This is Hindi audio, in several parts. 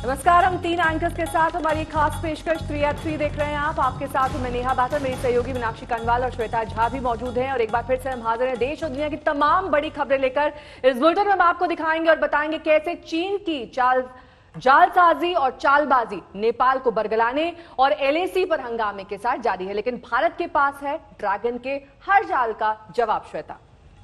नमस्कार, हम 3 एंकर्स के साथ हमारी खास पेशकश 3 देख रहे हैं आप। आपके साथ हूं मैं नेहा बाटर, मेरी सहयोगी मीनाक्षी कनवाल और श्वेता झा भी मौजूद हैं। और एक बार फिर से हम हाजिर हैं देश और दुनिया की तमाम बड़ी खबरें लेकर। इस बुलेटिन में हम आपको दिखाएंगे और बताएंगे कैसे चीन की जालसाजी और चालबाजी नेपाल को बरगलाने और एलएसी पर हंगामे के साथ जारी है, लेकिन भारत के पास है ड्रैगन के हर जाल का जवाब। श्वेता,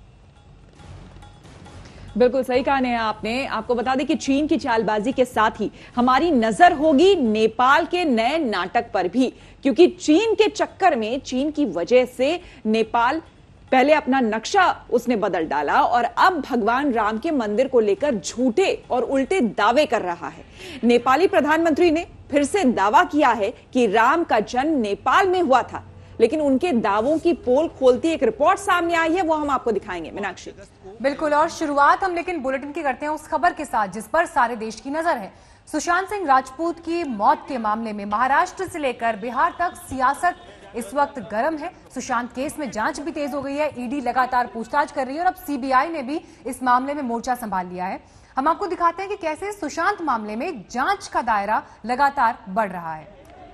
बिल्कुल सही कहा नेहा आपने। आपको बता दें कि चीन की चालबाजी के साथ ही हमारी नजर होगी नेपाल के नए नाटक पर भी, क्योंकि चीन के चक्कर में, चीन की वजह से नेपाल पहले अपना नक्शा उसने बदल डाला और अब भगवान राम के मंदिर को लेकर झूठे और उल्टे दावे कर रहा है। नेपाली प्रधानमंत्री ने फिर से दावा किया है कि राम का जन्म नेपाल में हुआ था, लेकिन उनके दावों की पोल खोलती एक रिपोर्ट सामने आई है, वो हम आपको दिखाएंगे। मीनाक्षी, बिल्कुल। और शुरुआत हम लेकिन बुलेटिन की करते हैं उस खबर के साथ जिस पर सारे देश की नजर है। सुशांत सिंह राजपूत की मौत के मामले में महाराष्ट्र से लेकर बिहार तक सियासत इस वक्त गर्म है। सुशांत केस में जांच भी तेज हो गई है, ईडी लगातार पूछताछ कर रही है और अब सीबीआई ने भी इस मामले में मोर्चा संभाल लिया है। हम आपको दिखाते हैं कि कैसे सुशांत मामले में जांच का दायरा लगातार बढ़ रहा है।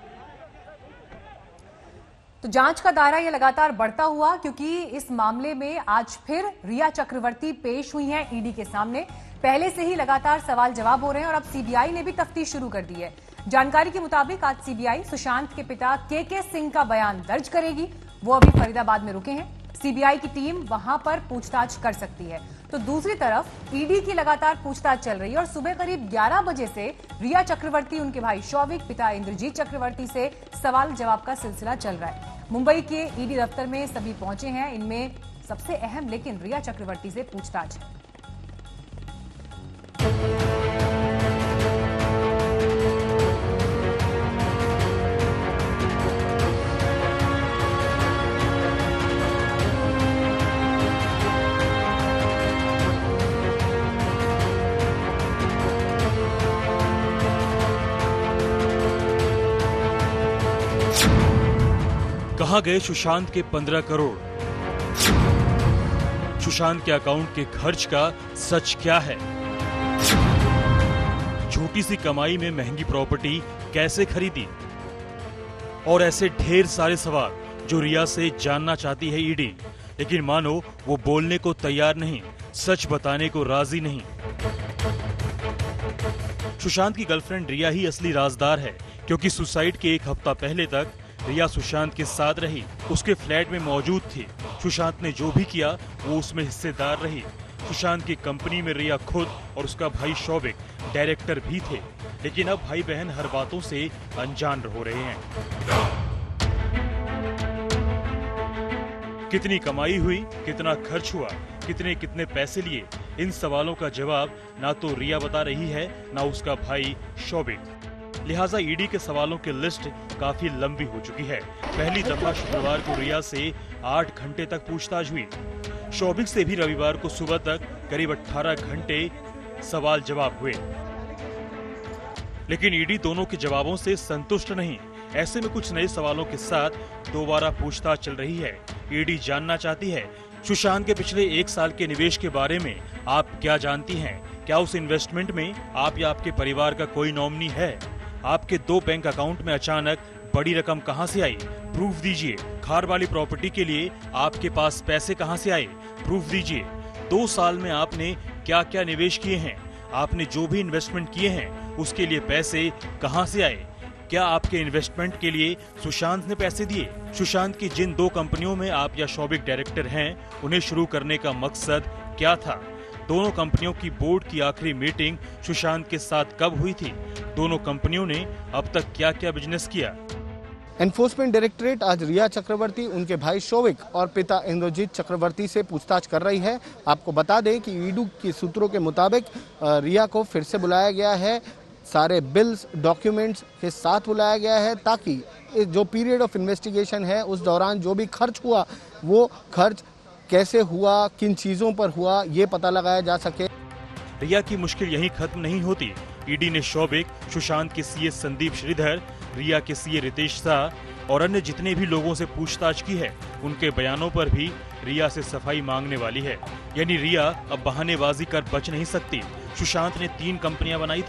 तो जांच का दायरा ये लगातार बढ़ता हुआ, क्योंकि इस मामले में आज फिर रिया चक्रवर्ती पेश हुई हैं ईडी के सामने। पहले से ही लगातार सवाल जवाब हो रहे हैं और अब सीबीआई ने भी तफ्तीश शुरू कर दी है। जानकारी के मुताबिक आज सीबीआई सुशांत के पिता के सिंह का बयान दर्ज करेगी। वो अभी फरीदाबाद में रुके हैं। सीबीआई की टीम वहां पर पूछताछ कर सकती है। तो दूसरी तरफ ईडी की लगातार पूछताछ चल रही है और सुबह करीब 11 बजे से रिया चक्रवर्ती, उनके भाई शौविक, पिता इंद्रजीत चक्रवर्ती से सवाल जवाब का सिलसिला चल रहा है। मुंबई के ईडी दफ्तर में सभी पहुंचे हैं। इनमें सबसे अहम लेकिन रिया चक्रवर्ती से पूछताछ है। कहां गए सुशांत के 15 करोड़? सुशांत के अकाउंट के खर्च का सच क्या है? छोटी सी कमाई में महंगी प्रॉपर्टी कैसे खरीदी? और ऐसे ढेर सारे सवाल जो रिया से जानना चाहती है ईडी, लेकिन मानो वो बोलने को तैयार नहीं, सच बताने को राजी नहीं। सुशांत की गर्लफ्रेंड रिया ही असली राजदार है, क्योंकि सुसाइड के एक हफ्ता पहले तक रिया सुशांत के साथ रही, उसके फ्लैट में मौजूद थी। सुशांत ने जो भी किया वो उसमें हिस्सेदार रही। सुशांत की कंपनी में रिया खुद और उसका भाई शौविक डायरेक्टर भी थे, लेकिन अब भाई बहन हर बातों से अनजान हो रहे हैं। कितनी कमाई हुई, कितना खर्च हुआ, कितने कितने पैसे लिए, इन सवालों का जवाब ना तो रिया बता रही है ना उसका भाई शौविक। लिहाजा ईडी के सवालों की लिस्ट काफी लंबी हो चुकी है। पहली दफा शुक्रवार को रिया से 8 घंटे तक पूछताछ हुई। शौविक से भी रविवार को सुबह तक करीब 18 घंटे सवाल जवाब हुए, लेकिन ईडी दोनों के जवाबों से संतुष्ट नहीं। ऐसे में कुछ नए सवालों के साथ दोबारा पूछताछ चल रही है। ईडी जानना चाहती है सुशांत के पिछले 1 साल के निवेश के बारे में आप क्या जानती हैं? क्या उस इन्वेस्टमेंट में आप या आपके परिवार का कोई नॉमिनी है? आपके 2 बैंक अकाउंट में अचानक बड़ी रकम कहां से आई? प्रूफ दीजिए। खार वाली प्रॉपर्टी के लिए आपके पास पैसे कहां से आए? प्रूफ दीजिए। 2 साल में आपने क्या क्या निवेश किए हैं? आपने जो भी इन्वेस्टमेंट किए हैं उसके लिए पैसे कहां से आए? क्या आपके इन्वेस्टमेंट के लिए सुशांत ने पैसे दिए? सुशांत की जिन 2 कंपनियों में आप या शौविक डायरेक्टर हैं, उन्हें शुरू करने का मकसद क्या था? दोनों कंपनियों की बोर्ड की आखिरी मीटिंग सुशांत के साथ कब हुई थी? दोनों कंपनियों ने अब तक क्या क्या बिजनेस किया? एनफोर्समेंट डायरेक्टरेट आज रिया चक्रवर्ती, उनके भाई शौविक और पिता इंद्रजीत चक्रवर्ती से पूछताछ कर रही है। आपको बता दें कि ईडी के सूत्रों के मुताबिक रिया को फिर से बुलाया गया है। सारे बिल्स, डॉक्यूमेंट्स के साथ बुलाया गया है, ताकि जो पीरियड ऑफ इन्वेस्टिगेशन है उस दौरान जो भी खर्च हुआ, वो खर्च कैसे हुआ, किन चीजों पर हुआ, ये पता लगाया जा सके। रिया की मुश्किल यहीं खत्म नहीं होती। ईडी ने शौविक, सुशांत के सीए संदीप श्रीधर, रिया के सीए रितेश शाह और अन्य जितने भी लोगों से पूछताछ की है, उनके बयानों पर भी रिया से सफाई मांगने वाली है। यानी रिया अब बहानेबाजी कर बच नहीं सकती। सुशांत ने 3 कंपनियां बनाई थी,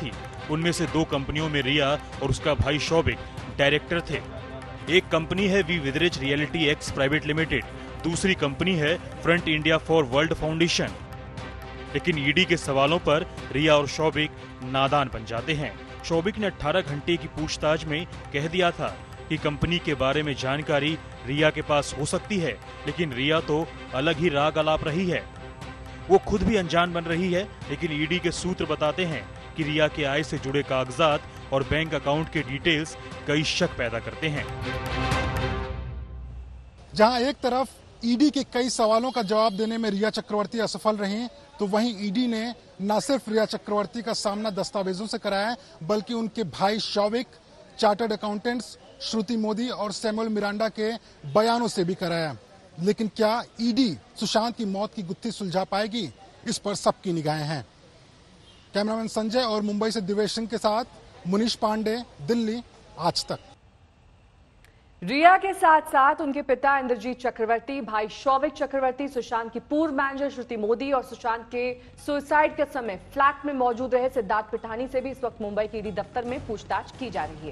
उनमें से 2 कंपनियों में रिया और उसका भाई शौबिक डायरेक्टर थे। एक कंपनी है Vividrage Rhealityx private limited, दूसरी कंपनी है front India for world foundation. लेकिन ईडी के सवालों पर रिया और शौबिक नादान बन जाते हैं। शौबिक ने 18 घंटे की पूछताछ में कह दिया था कि कंपनी के बारे में जानकारी रिया के पास हो सकती है, लेकिन रिया तो अलग ही राग अलाप रही है। वो खुद भी अनजान बन रही है, लेकिन ईडी के सूत्र बताते हैं कि रिया के आय से जुड़े कागजात और बैंक अकाउंट के डिटेल्स कई शक पैदा करते हैं। जहां एक तरफ ईडी के कई सवालों का जवाब देने में रिया चक्रवर्ती असफल रही, तो वहीं ईडी ने न सिर्फ रिया चक्रवर्ती का सामना दस्तावेजों से कराया, बल्कि उनके भाई शौविक, चार्टर्ड अकाउंटेंट्स श्रुति मोदी और सैमुअल मिरांडा के बयानों से भी कराया। लेकिन क्या ईडी सुशांत की मौत की गुत्थी सुलझा पाएगी? इस पर सबकी निगाहें हैं। कैमरामैन संजय और मुंबई से दिवेश सिंह के साथ मुनीश पांडे, दिल्ली, आज तक। रिया के साथ साथ उनके पिता इंद्रजीत चक्रवर्ती, भाई शौविक चक्रवर्ती, सुशांत की पूर्व मैनेजर श्रुति मोदी और सुशांत के सुसाइड के समय फ्लैट में मौजूद रहे सिद्धार्थ पिठानी से भी इस वक्त मुंबई के ईडी दफ्तर में पूछताछ की जा रही है।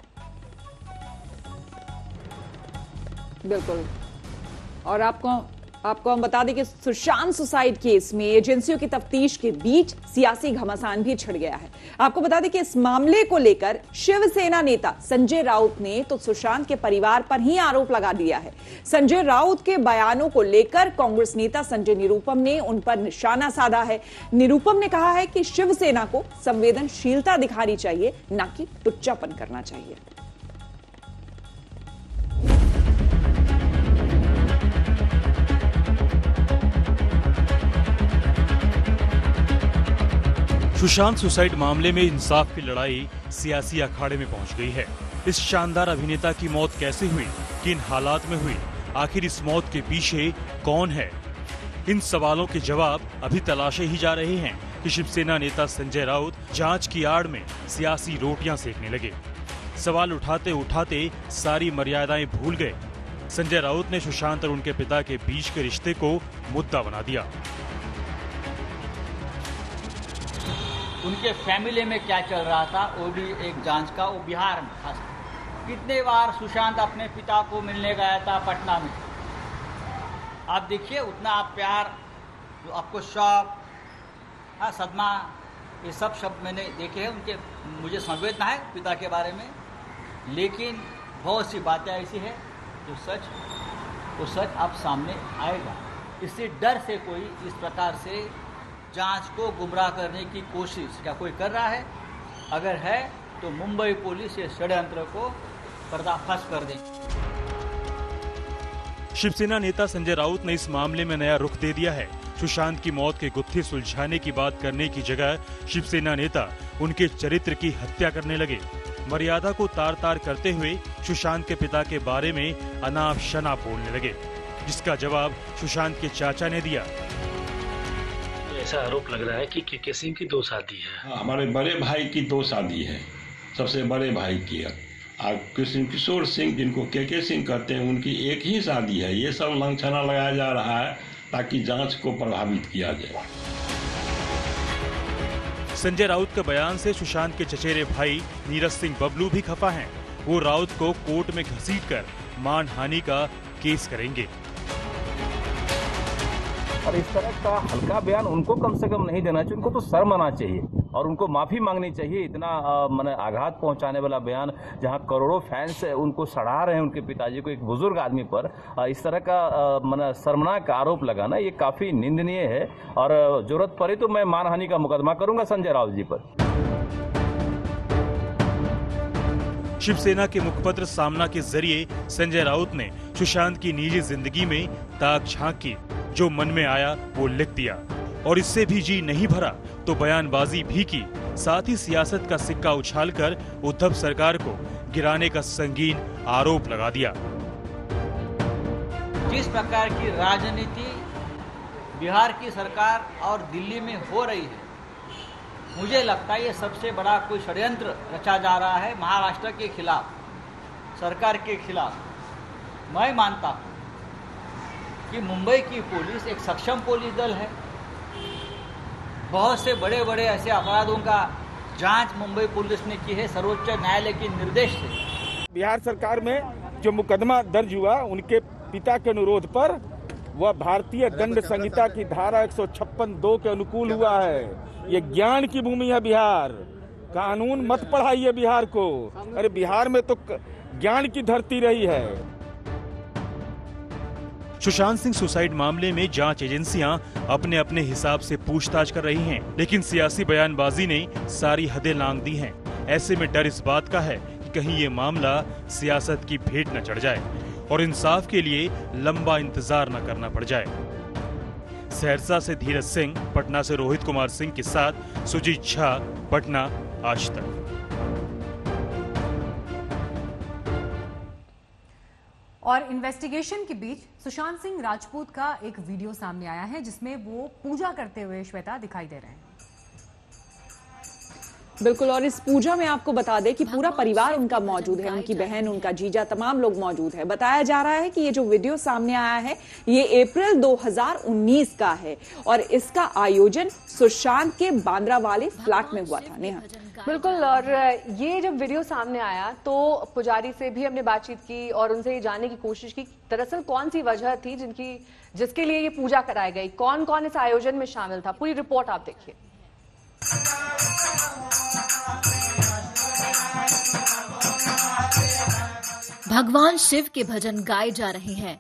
बिल्कुल। और आपको हम बता दें कि सुशांत सुसाइड केस में एजेंसियों की तफ्तीश के बीच सियासी घमासान भी छिड़ गया है। आपको बता दें कि इस मामले को लेकर शिवसेना नेता संजय राउत ने तो सुशांत के परिवार पर ही आरोप लगा दिया है। संजय राउत के बयानों को लेकर कांग्रेस नेता संजय निरुपम ने उन पर निशाना साधा है। निरुपम ने कहा है कि शिवसेना को संवेदनशीलता दिखानी चाहिए, न कि टुच्चापन करना चाहिए। सुशांत सुसाइड मामले में इंसाफ की लड़ाई सियासी अखाड़े में पहुंच गई है। इस शानदार अभिनेता की मौत कैसे हुई, किन हालात में हुई, आखिर इस मौत के पीछे कौन है? इन सवालों के जवाब अभी तलाशे ही जा रहे हैं कि शिवसेना नेता संजय राउत जांच की आड़ में सियासी रोटियां सेकने लगे। सवाल उठाते उठाते सारी मर्यादाएं भूल गए। संजय राउत ने सुशांत और उनके पिता के बीच के रिश्ते को मुद्दा बना दिया। उनके फैमिली में क्या चल रहा था वो भी एक जांच का, वो बिहार में खास। कितने बार सुशांत अपने पिता को मिलने गया था पटना में। आप देखिए उतना आप प्यार, जो आपको शौक, सदमा, ये सब शब्द मैंने देखे हैं उनके। मुझे संवेदना है पिता के बारे में, लेकिन बहुत सी बातें ऐसी है जो वो सच आप सामने आएगा। इसी डर से कोई इस प्रकार से जांच को गुमराह करने की कोशिश क्या कोई कर रहा है? अगर है तो मुंबई पुलिस ये षड्यंत्र को पर्दाफाश कर देगी। शिवसेना नेता संजय राउत ने इस मामले में नया रुख दे दिया है। सुशांत की मौत की गुत्थी सुलझाने की बात करने की जगह शिवसेना नेता उनके चरित्र की हत्या करने लगे। मर्यादा को तार तार करते हुए सुशांत के पिता के बारे में अनाप शनाप बोलने लगे, जिसका जवाब सुशांत के चाचा ने दिया। ऐसा आरोप लग रहा है कि के सिंह की 2 शादी है। हाँ, हमारे बड़े भाई की 2 शादी है, सबसे बड़े भाई की। और कृष्ण किशोर सिंह, जिनको के सिंह कहते हैं, उनकी एक ही शादी है। ये सब लांछना लगाया जा रहा है ताकि जांच को प्रभावित किया जाए। संजय राउत के बयान से सुशांत के चचेरे भाई नीरज सिंह बबलू भी खफा हैं। वो राउत को कोर्ट में घसीटकर मानहानि का केस करेंगे। और इस तरह का हल्का बयान उनको कम से कम नहीं देना चाहिए। उनको तो शर्म आना चाहिए और उनको माफी मांगनी चाहिए। इतना माने आघात पहुंचाने वाला बयान, जहां करोड़ों फैंस उनको सराह रहे हैं, उनके पिताजी को, एक बुजुर्ग आदमी पर इस तरह का माने शर्मनाक आरोप लगाना, ये काफी निंदनीय है। और जरूरत पड़ी तो मैं मानहानि का मुकदमा करूंगा संजय राउत जी पर। शिवसेना के मुखपत्र सामना के जरिए संजय राउत ने सुशांत की निजी जिंदगी में ताक झांक की। जो मन में आया वो लिख दिया और इससे भी जी नहीं भरा तो बयानबाजी भी की। साथ ही सियासत का सिक्का उछालकर उद्धव सरकार को गिराने का संगीन आरोप लगा दिया। जिस प्रकार की राजनीति बिहार की सरकार और दिल्ली में हो रही है, मुझे लगता है ये सबसे बड़ा कोई षड्यंत्र रचा जा रहा है महाराष्ट्र के खिलाफ, सरकार के खिलाफ। मैं मानता हूँ कि मुंबई की पुलिस एक सक्षम पुलिस दल है। बहुत से बड़े बड़े ऐसे अपराधों का जांच मुंबई पुलिस ने की है सर्वोच्च न्यायालय के निर्देश से। बिहार सरकार में जो मुकदमा दर्ज हुआ उनके पिता के अनुरोध पर वह भारतीय दंड संहिता की धारा 156(2) के अनुकूल हुआ है। ये ज्ञान की भूमि है बिहार, कानून मत पढ़ाइए बिहार को। अरे बिहार में तो ज्ञान की धरती रही है। सुशांत सिंह सुसाइड मामले में जांच एजेंसियां अपने अपने हिसाब से पूछताछ कर रही हैं, लेकिन सियासी बयानबाजी ने सारी हदें लांघ दी हैं। ऐसे में डर इस बात का है कि कहीं ये मामला सियासत की भेंट न चढ़ जाए और इंसाफ के लिए लंबा इंतजार न करना पड़ जाए। सहरसा से धीरज सिंह, पटना से रोहित कुमार सिंह के साथ सुजीत झा, पटना, आज तक। और इन्वेस्टिगेशन के बीच सुशांत सिंह राजपूत का एक वीडियो सामने आया है जिसमें वो पूजा करते हुए श्वेता दिखाई दे रहे हैं। बिल्कुल, और इस पूजा में आपको बता दें कि पूरा परिवार उनका मौजूद है, उनकी बहन, उनका जीजा, तमाम लोग मौजूद है। बताया जा रहा है कि ये जो वीडियो सामने आया है ये अप्रैल 2019 का है और इसका आयोजन सुशांत के बांद्रा वाले फ्लैट में हुआ था। नेहा, बिल्कुल, और ये जब वीडियो सामने आया तो पुजारी से भी हमने बातचीत की और उनसे ये जानने की कोशिश की दरअसल कौन सी वजह थी जिसके लिए ये पूजा कराई गई, कौन कौन इस आयोजन में शामिल था। पूरी रिपोर्ट आप देखिए। भगवान शिव के भजन गाए जा रहे हैं।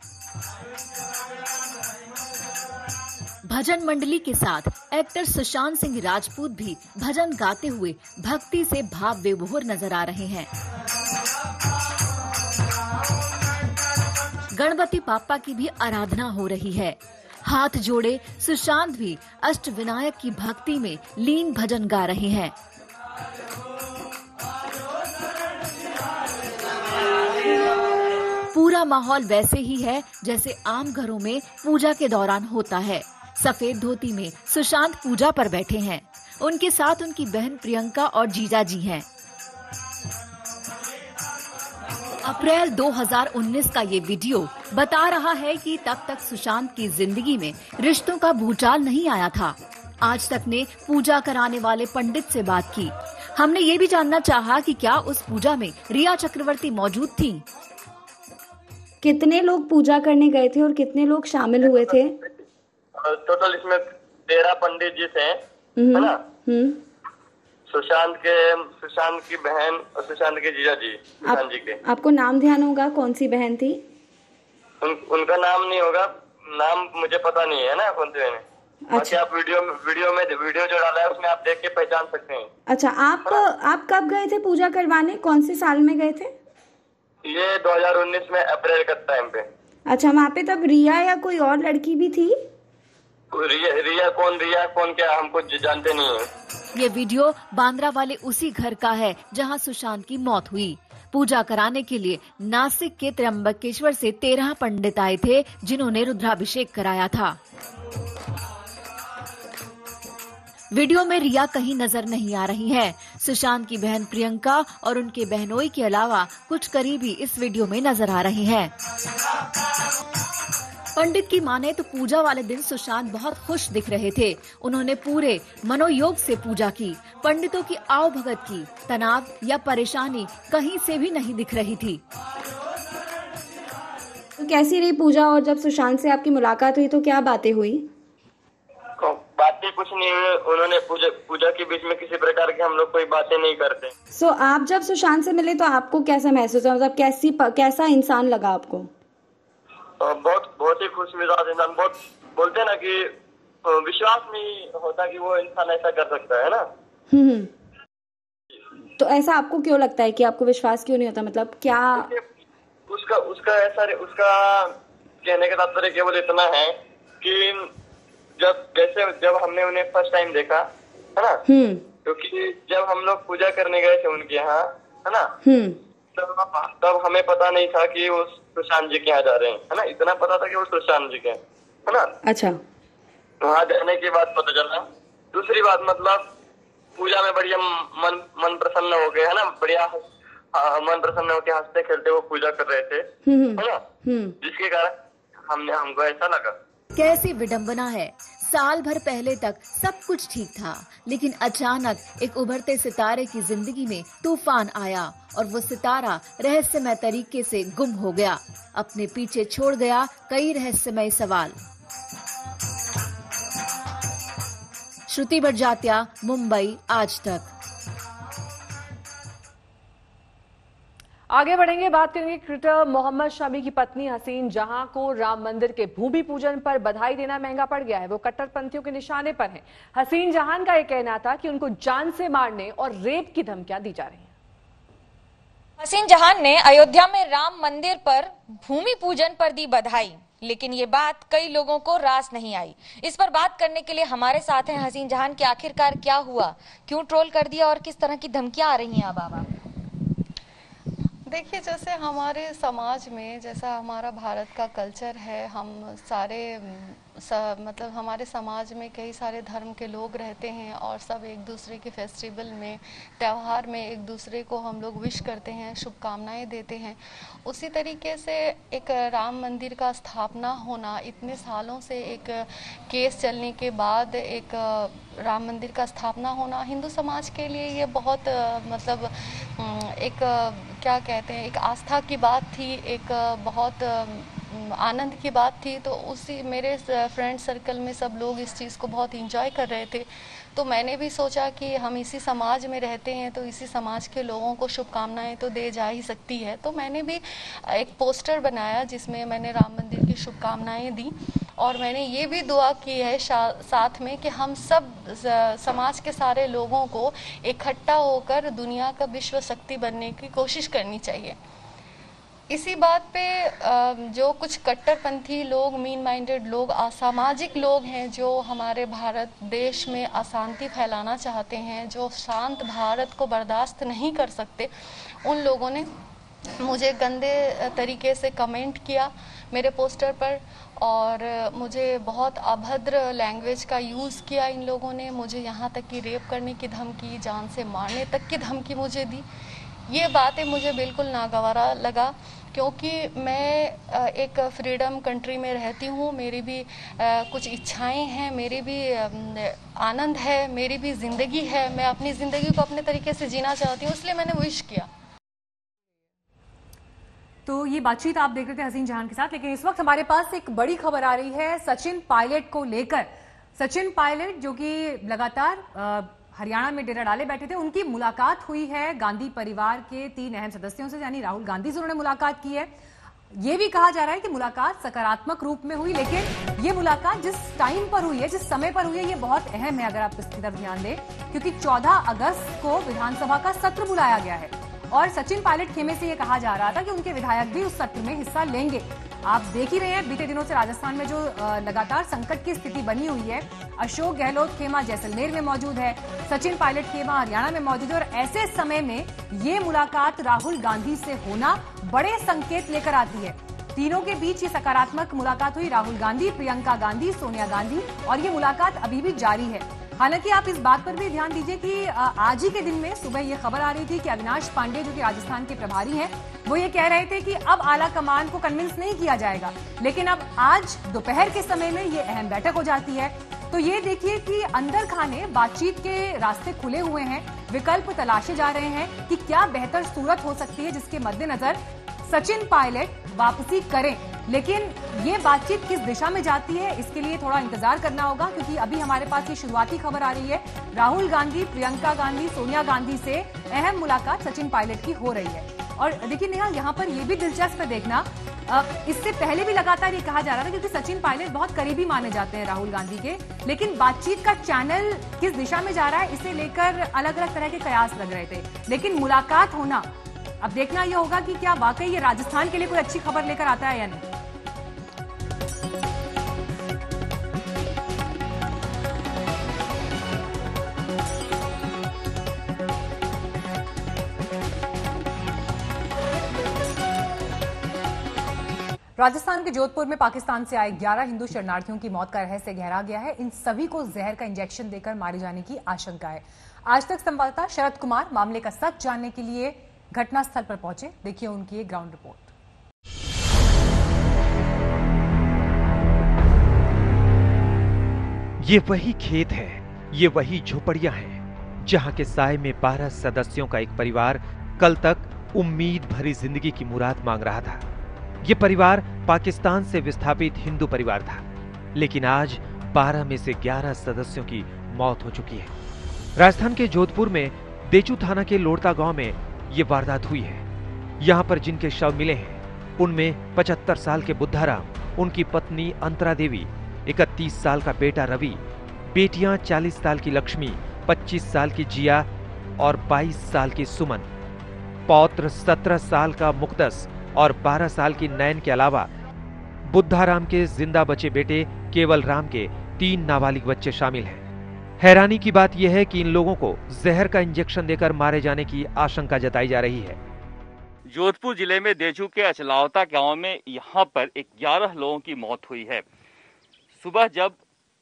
भजन मंडली के साथ एक्टर सुशांत सिंह राजपूत भी भजन गाते हुए भक्ति से भाव विभोर नजर आ रहे हैं। गणपति बाप्पा की भी आराधना हो रही है। हाथ जोड़े सुशांत भी अष्टविनायक की भक्ति में लीन भजन गा रहे हैं। पूरा माहौल वैसे ही है जैसे आम घरों में पूजा के दौरान होता है। सफेद धोती में सुशांत पूजा पर बैठे हैं। उनके साथ उनकी बहन प्रियंका और जीजा जी हैं। अप्रैल 2019 का ये वीडियो बता रहा है कि तब तक सुशांत की जिंदगी में रिश्तों का भूचाल नहीं आया था। आज तक ने पूजा कराने वाले पंडित से बात की। हमने ये भी जानना चाहा कि क्या उस पूजा में रिया चक्रवर्ती मौजूद थी। कितने लोग पूजा करने गए थे और कितने लोग शामिल हुए थे? टोटल इसमें 13 पंडित जी थे, है ना? सुशांत की बहन और सुशांत के जीजा जी, सुशांत जी के। आपको नाम ध्यान होगा कौन सी बहन थी? उनका नाम नहीं होगा, नाम मुझे पता नहीं है ना कौन सी बहन है। अच्छा, आप वीडियो जो डाला है उसमें आप देख के पहचान सकते हैं। अच्छा, आप कब गए थे पूजा करवाने, कौन से साल में गए थे? ये 2019 में अप्रैल का टाइम पे। अच्छा, वहाँ पे तब रिया या कोई और लड़की भी थी? रिया कौन क्या हमको जानते नहीं है। ये वीडियो बांद्रा वाले उसी घर का है जहां सुशांत की मौत हुई। पूजा कराने के लिए नासिक के त्र्यंबकेश्वर से 13 पंडित आए थे जिन्होंने रुद्राभिषेक कराया था। वीडियो में रिया कहीं नजर नहीं आ रही है। सुशांत की बहन प्रियंका और उनके बहनोई के अलावा कुछ करीबी इस वीडियो में नजर आ रहे हैं। पंडित की माने तो पूजा वाले दिन सुशांत बहुत खुश दिख रहे थे। उन्होंने पूरे मनोयोग से पूजा की। पंडितों की आओ भगत की, तनाव या परेशानी कहीं से भी नहीं दिख रही थी। तो कैसी रही पूजा, और जब सुशांत से आपकी मुलाकात हुई तो क्या बातें हुई? बातें कुछ नहीं हुई। उन्होंने पूजा के बीच में किसी प्रकार की हम लोग कोई बातें नहीं करते। सो आप जब सुशांत से मिले तो आपको कैसा महसूस हुआ, मतलब कैसा इंसान लगा आपको? बहुत ही खुश मिजाज इंसान। बहुत बोलते हैं ना कि विश्वास नहीं होता कि वो इंसान ऐसा कर सकता है ना। तो ऐसा आपको क्यों लगता है कि आपको विश्वास क्यों नहीं होता, मतलब क्या? उसका कहने का तात्पर्य केवल इतना है कि जब हमने उन्हें फर्स्ट टाइम देखा, है ना, क्योंकि जब हम लोग पूजा करने गए थे उनके यहाँ, है ना, तब हमें पता नहीं था कि वो सुशांत जी के यहाँ जा रहे हैं, है ना। इतना पता था कि वो सुशांत जी के, है ना। अच्छा, वहाँ जाने के बाद पता चला। दूसरी बात, मतलब पूजा में बढ़िया मन प्रसन्न हो गया, है ना, बढ़िया मन प्रसन्न होकर हंसते खेलते वो पूजा कर रहे थे, है ना, जिसके कारण हमको ऐसा लगा। कैसी विडंबना है। साल भर पहले तक सब कुछ ठीक था, लेकिन अचानक एक उभरते सितारे की जिंदगी में तूफान आया और वो सितारा रहस्यमय तरीके से गुम हो गया। अपने पीछे छोड़ गया कई रहस्यमय सवाल। श्रुति बड़जात्या, मुंबई, आज तक। आगे बढ़ेंगे, बात करेंगे क्रिकेटर मोहम्मद शमी की पत्नी हसीन जहां को राम मंदिर के भूमि पूजन पर बधाई देना महंगा पड़ गया है। वो कट्टरपंथियों के निशाने पर हैं। हसीन जहां का यह कहना था कि उनको जान से मारने और रेप की धमकियां दी जा रही हैं। हसीन जहां ने अयोध्या में राम मंदिर पर भूमि पूजन पर दी बधाई, लेकिन ये बात कई लोगों को रास नहीं आई। इस पर बात करने के लिए हमारे साथ हैं हसीन जहां कि आखिरकार क्या हुआ, क्यों ट्रोल कर दिया और किस तरह की धमकियां आ रही हैं अब आप? देखिए, जैसे हमारे समाज में, जैसा हमारा भारत का कल्चर है, हम सारे मतलब हमारे समाज में कई सारे धर्म के लोग रहते हैं और सब एक दूसरे के फेस्टिवल में, त्यौहार में एक दूसरे को हम लोग विश करते हैं, शुभकामनाएं देते हैं। उसी तरीके से एक राम मंदिर का स्थापना होना, इतने सालों से एक केस चलने के बाद एक राम मंदिर का स्थापना होना हिंदू समाज के लिए ये बहुत मतलब एक क्या कहते हैं, एक आस्था की बात थी, एक बहुत आनंद की बात थी। तो उसी मेरे फ्रेंड सर्कल में सब लोग इस चीज़ को बहुत एंजॉय कर रहे थे। तो मैंने भी सोचा कि हम इसी समाज में रहते हैं तो इसी समाज के लोगों को शुभकामनाएं तो दे जा ही सकती है। तो मैंने भी एक पोस्टर बनाया जिसमें मैंने राम मंदिर की शुभकामनाएं दी और मैंने ये भी दुआ की है साथ में कि हम सब समाज के सारे लोगों को इकट्ठा होकर दुनिया का विश्व शक्ति बनने की कोशिश करनी चाहिए। इसी बात पे जो कुछ कट्टरपंथी लोग, मीन माइंडेड लोग, असामाजिक लोग हैं जो हमारे भारत देश में अशांति फैलाना चाहते हैं, जो शांत भारत को बर्दाश्त नहीं कर सकते, उन लोगों ने मुझे गंदे तरीके से कमेंट किया मेरे पोस्टर पर और मुझे बहुत अभद्र लैंग्वेज का यूज़ किया। इन लोगों ने मुझे यहाँ तक कि रेप करने की धमकी, जान से मारने तक की धमकी मुझे दी। ये बातें मुझे बिल्कुल नागवारा लगा क्योंकि मैं एक फ्रीडम कंट्री में रहती हूँ, मेरी भी कुछ इच्छाएं हैं, मेरी भी आनंद है, मेरी भी ज़िंदगी है, मैं अपनी ज़िंदगी को अपने तरीके से जीना चाहती हूँ, इसलिए मैंने विश किया। तो ये बातचीत आप देख रहे थे हसीन जहां के साथ, लेकिन इस वक्त हमारे पास एक बड़ी खबर आ रही है सचिन पायलट को लेकर। सचिन पायलट जो कि लगातार हरियाणा में डेरा डाले बैठे थे, उनकी मुलाकात हुई है गांधी परिवार के 3 अहम सदस्यों से, यानी राहुल गांधी से उन्होंने मुलाकात की है। ये भी कहा जा रहा है कि मुलाकात सकारात्मक रूप में हुई, लेकिन ये मुलाकात जिस टाइम पर हुई है, जिस समय पर हुई है, ये बहुत अहम है अगर आप इसकी तरफ ध्यान दें, क्योंकि 14 अगस्त को विधानसभा का सत्र बुलाया गया है और सचिन पायलट खेमे से ये कहा जा रहा था कि उनके विधायक भी उस सत्र में हिस्सा लेंगे। आप देख ही रहे हैं बीते दिनों से राजस्थान में जो लगातार संकट की स्थिति बनी हुई है। अशोक गहलोत खेमा जैसलमेर में मौजूद है, सचिन पायलट खेमा हरियाणा में मौजूद है और ऐसे समय में ये मुलाकात राहुल गांधी से होना बड़े संकेत लेकर आती है। तीनों के बीच ये सकारात्मक मुलाकात हुई, राहुल गांधी, प्रियंका गांधी, सोनिया गांधी, और ये मुलाकात अभी भी जारी है। हालांकि आप इस बात पर भी ध्यान दीजिए कि आज ही के दिन में सुबह ये खबर आ रही थी कि अविनाश पांडे जो कि राजस्थान के प्रभारी हैं, वो ये कह रहे थे कि अब आला कमान को कन्विंस नहीं किया जाएगा, लेकिन अब आज दोपहर के समय में ये अहम बैठक हो जाती है। तो ये देखिए कि अंदर खाने बातचीत के रास्ते खुले हुए हैं, विकल्प तलाशे जा रहे हैं कि क्या बेहतर सूरत हो सकती है जिसके मद्देनजर सचिन पायलट वापसी करें। लेकिन ये बातचीत किस दिशा में जाती है इसके लिए थोड़ा इंतजार करना होगा, क्योंकि अभी हमारे पास ये शुरुआती खबर आ रही है राहुल गांधी, प्रियंका गांधी, सोनिया गांधी से अहम मुलाकात सचिन पायलट की हो रही है। और देखिए नेहा, यहाँ पर ये भी दिलचस्प है देखना, इससे पहले भी लगातार ये कहा जा रहा था क्योंकि सचिन पायलट बहुत करीबी माने जाते हैं राहुल गांधी के, लेकिन बातचीत का चैनल किस दिशा में जा रहा है इसे लेकर अलग अलग तरह के कयास लग रहे थे, लेकिन मुलाकात होना अब देखना यह होगा कि क्या वाकई ये राजस्थान के लिए कोई अच्छी खबर लेकर आता है या नहीं। राजस्थान के जोधपुर में पाकिस्तान से आए 11 हिंदू शरणार्थियों की मौत का रहस्य गहरा गया है। इन सभी को जहर का इंजेक्शन देकर मारे जाने की आशंका है। आज तक संवाददाता शरद कुमार मामले का सच जानने के लिए घटनास्थल पर पहुंचे। देखिए उनकी एक ग्राउंड रिपोर्ट। ये वही खेत है, ये वही झोपड़ियां हैं जहां के साए में 12 सदस्यों का एक परिवार कल तक उम्मीद भरी जिंदगी की मुराद मांग रहा था। ये परिवार पाकिस्तान से विस्थापित हिंदू परिवार था, लेकिन आज 12 में से 11 सदस्यों की मौत हो चुकी है। राजस्थान के जोधपुर में देचू थाना के लोड़ता गांव में ये वारदात हुई है। यहाँ पर जिनके शव मिले हैं उनमें 75 साल के बुद्धाराम, उनकी पत्नी अंतरा देवी, 31 साल का बेटा रवि, बेटियां 40 साल की लक्ष्मी, 25 साल की जिया और 22 साल की सुमन, पौत्र 17 साल का मुक्तस और 12 साल की नयन के अलावा बुद्धाराम के जिंदा बचे बेटे केवल राम के 3 नाबालिग बच्चे शामिल हैं। हैरानी की बात यह है कि इन लोगों को जहर का इंजेक्शन देकर मारे जाने की आशंका जताई जा रही है। जोधपुर जिले में देचू के अचलावता गांव में यहाँ पर 11 लोगों की मौत हुई है। सुबह जब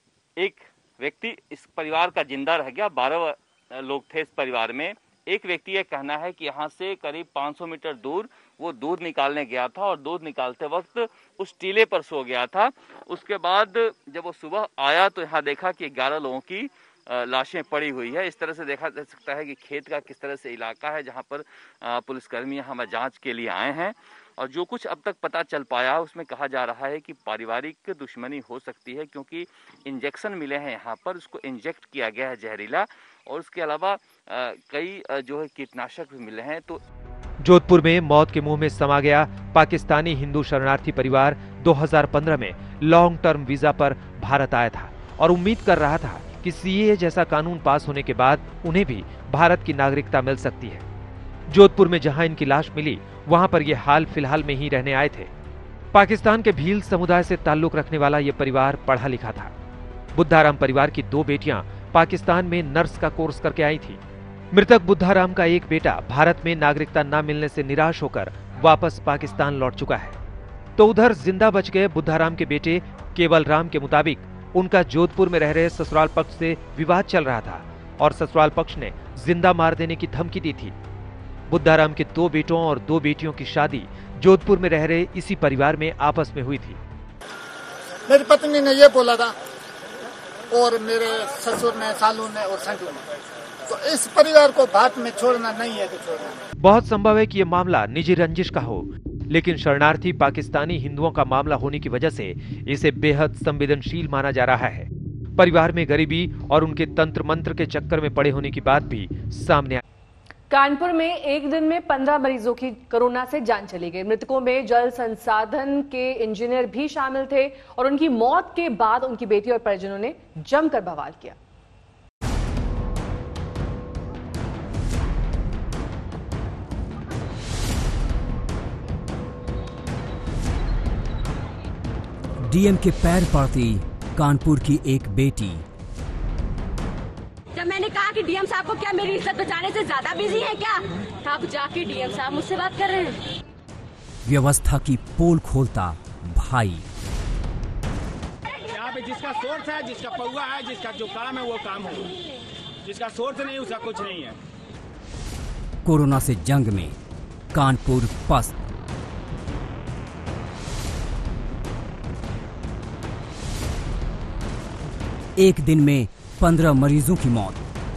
एक व्यक्ति इस परिवार का जिंदा रह गया, 12 लोग थे इस परिवार में। एक व्यक्ति ये कहना है कि यहाँ से करीब 500 मीटर दूर वो दूध निकालने गया था और दूध निकालते वक्त उस टीले पर सो गया था। उसके बाद जब वो सुबह आया तो यहाँ देखा कि 11 लोगों की लाशें पड़ी हुई है। इस तरह से देखा जा सकता है कि खेत का किस तरह से इलाका है जहाँ पर पुलिसकर्मी यहाँ जांच के लिए आए हैं। और जो कुछ अब तक पता चल पाया उसमें कहा जा रहा है कि पारिवारिक दुश्मनी हो सकती है, क्योंकि इंजेक्शन मिले हैं यहाँ पर, उसको इंजेक्ट किया गया है जहरीला, और उसके अलावा कई जो है कीटनाशक भी मिले हैं। तो जोधपुर में मौत के मुंह में समा गया पाकिस्तानी हिंदू शरणार्थी परिवार 2015 में लॉन्ग टर्म वीजा पर भारत आया था और उम्मीद कर रहा था कि सीएए जैसा कानून पास होने के बाद उन्हें भी भारत की नागरिकता मिल सकती है। जोधपुर में जहां इनकी लाश मिली वहां पर ये हाल फिलहाल में ही रहने आए थे। पाकिस्तान के भील समुदाय से ताल्लुक रखने वाला ये परिवार पढ़ा लिखा था। बुद्धाराम परिवार की 2 बेटियां पाकिस्तान में नर्स का कोर्स करके आई थी। मृतक बुद्धाराम का एक बेटा भारत में नागरिकता न मिलने से निराश होकर वापस पाकिस्तान लौट चुका है। तो उधर जिंदा बच गए बुद्धाराम के बेटे केवल राम के मुताबिक उनका जोधपुर में रह रहे ससुराल पक्ष से विवाद चल रहा था और ससुराल पक्ष ने जिंदा मार देने की धमकी दी थी। बुद्धाराम के 2 बेटों और 2 बेटियों की शादी जोधपुर में रह रहे इसी परिवार में आपस में हुई थी। मेरी पत्नी ने ये बोला था और मेरे ससुर ने, सालू ने और संजू ने, तो इस परिवार को भारत में छोड़ना नहीं है तो छोड़ना। बहुत संभव है कि ये मामला निजी रंजिश का हो, लेकिन शरणार्थी पाकिस्तानी हिंदुओं का मामला होने की वजह से इसे बेहद संवेदनशील माना जा रहा है। परिवार में गरीबी और उनके तंत्र मंत्र के चक्कर में पड़े होने की बात भी सामने आई। कानपुर में एक दिन में 15 मरीजों की कोरोना से जान चली गई। मृतकों में जल संसाधन के इंजीनियर भी शामिल थे और उनकी मौत के बाद उनकी बेटी और परिजनों ने जमकर बवाल किया। डीएम के पैर पड़ती कानपुर की एक बेटी। जब मैंने कहा कि डीएम साहब को क्या मेरी इज्जत बचाने से ज्यादा बिजी है क्या, अब जाके डीएम साहब मुझसे बात कर रहे हैं। व्यवस्था की पोल खोलता भाई। यहाँ पे जिसका सोर्स है, जिसका पौआ है, जिसका जो काम है वो काम है, जिसका सोर्स नहीं उसका कुछ नहीं है। कोरोना से जंग में कानपुर पस्त। एक दिन में 15 मरीजों की मौत।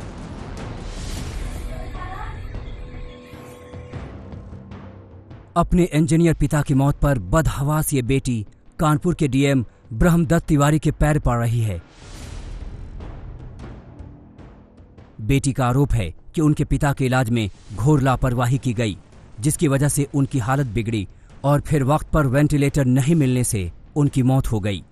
अपने इंजीनियर पिता की मौत पर बदहवास ये बेटी कानपुर के डीएम ब्रह्मदत्त तिवारी के पैर पड़ रही है। बेटी का आरोप है कि उनके पिता के इलाज में घोर लापरवाही की गई, जिसकी वजह से उनकी हालत बिगड़ी और फिर वक्त पर वेंटिलेटर नहीं मिलने से उनकी मौत हो गई।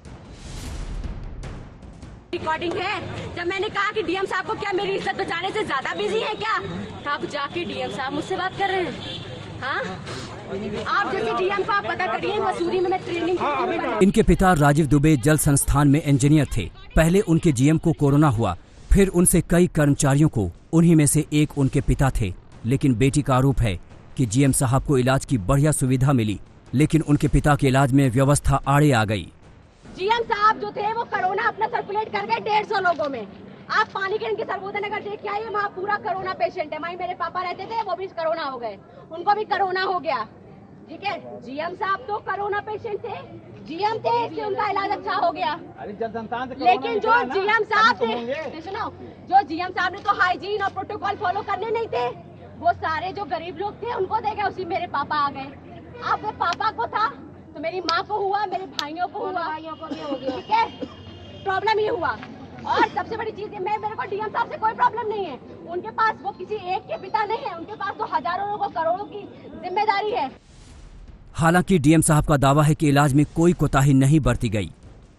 रिकॉर्डिंग है। जब मैंने कहा कि डीएम साहब को क्या मेरी इज्जत बचाने से ज्यादा बिजी है क्या, अब जाके डीएम साहब मुझसे बात कर रहे हैं। हाँ? आप जैसे डीएम को आप पता करिए, मसूरी में मैं ट्रेनिंग। इनके पिता राजीव दुबे जल संस्थान में इंजीनियर थे। पहले उनके जीएम को कोरोना हुआ, फिर उनसे कई कर्मचारियों को, उन्हीं में से एक उनके पिता थे। लेकिन बेटी का आरोप है कि जीएम साहब को इलाज की बढ़िया सुविधा मिली, लेकिन उनके पिता के इलाज में व्यवस्था आड़े आ गई। जीएम साहब जो थे वो कोरोना अपना सर्कुलेट कर गए 150 लोगों में। आप पानी के सर्वोदय नगर देख के आइए, वहाँ पूरा कोरोना पेशेंट है। वहीं मेरे पापा रहते थे, वो भी कोरोना हो गए, उनको भी कोरोना हो गया। ठीक है, जीएम साहब तो कोरोना पेशेंट थे, जीएम थे इसलिए उनका इलाज अच्छा हो गया। लेकिन जो जीएम साहब थे, सुनो, जो जीएम साहब ने तो हाइजीन और प्रोटोकॉल फॉलो करने नहीं थे, वो सारे जो गरीब लोग थे उनको दे गए। उसी मेरे पापा आ गए। अब वो पापा को था तो मेरी माँ को हुआ, मेरे भाइयों को हुआ, भाइयों को भी हो गया। ठीक है, प्रॉब्लम ये हुआ। और सबसे बड़ी चीज है, मेरे को डीएम साहब से कोई प्रॉब्लम नहीं है। उनके पास वो किसी एक के पिता नहीं है, उनके पास तो हजारों लोगों करोड़ों की जिम्मेदारी है। हालांकि डीएम साहब का दावा है कि इलाज में कोई कोताही नहीं बरती गई।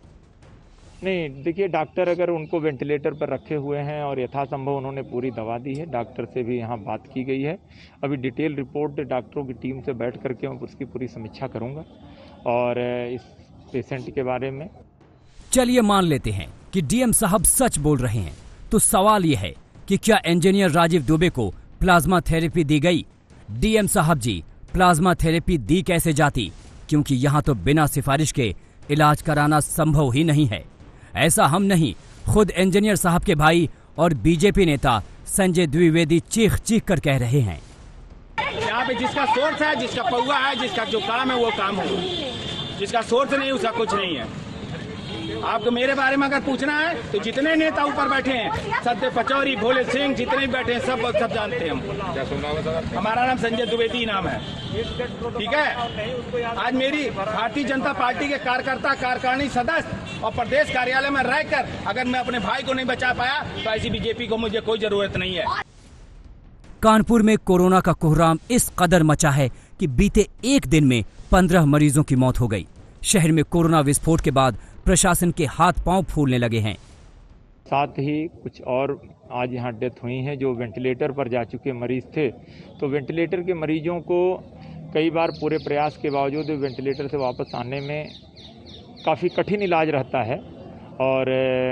नहीं, देखिए, डॉक्टर अगर उनको वेंटिलेटर पर रखे हुए हैं और यथासंभव उन्होंने पूरी दवा दी है, डॉक्टर से भी यहाँ बात की गई है। अभी डिटेल रिपोर्ट डॉक्टरों की टीम से बैठ करके मैं उसकी पूरी समीक्षा करूँगा और इस पेशेंट के बारे में। चलिए मान लेते हैं कि डीएम साहब सच बोल रहे हैं, तो सवाल यह है कि क्या इंजीनियर राजीव दुबे को प्लाज्मा थेरेपी दी गई? डीएम साहब जी, प्लाज्मा थेरेपी दी कैसे जाती, क्योंकि यहाँ तो बिना सिफारिश के इलाज कराना संभव ही नहीं है। ऐसा हम नहीं, खुद इंजीनियर साहब के भाई और बीजेपी नेता संजय द्विवेदी चीख चीख कर कह रहे हैं, यहाँ पे जिसका सोर्स है, जिसका पौवा है, जिसका जो काम है वो काम हो, जिसका सोर्स नहीं उसका कुछ नहीं है। आपको मेरे बारे में अगर पूछना है तो जितने नेता ऊपर बैठे हैं, सत्य पचौरी, भोले सिंह, जितने भी बैठे हैं सब जानते हैं हम। हमारा नाम संजय द्विवेदी नाम है। ठीक है, आज मेरी भारतीय जनता पार्टी के कार्यकर्ता, कार्यकारिणी सदस्य और प्रदेश कार्यालय में रहकर अगर मैं अपने भाई को नहीं बचा पाया तो ऐसी बीजेपी को मुझे कोई जरूरत नहीं है। कानपुर में कोरोना का कोहराम इस कदर मचा है कि बीते एक दिन में 15 मरीजों की मौत हो गई। शहर में कोरोना विस्फोट के बाद प्रशासन के हाथ पांव फूलने लगे हैं। साथ ही कुछ और आज यहाँ डेथ हुई हैं जो वेंटिलेटर पर जा चुके मरीज थे। तो वेंटिलेटर के मरीजों को कई बार पूरे प्रयास के बावजूद वेंटिलेटर से वापस आने में काफ़ी कठिन इलाज रहता है। और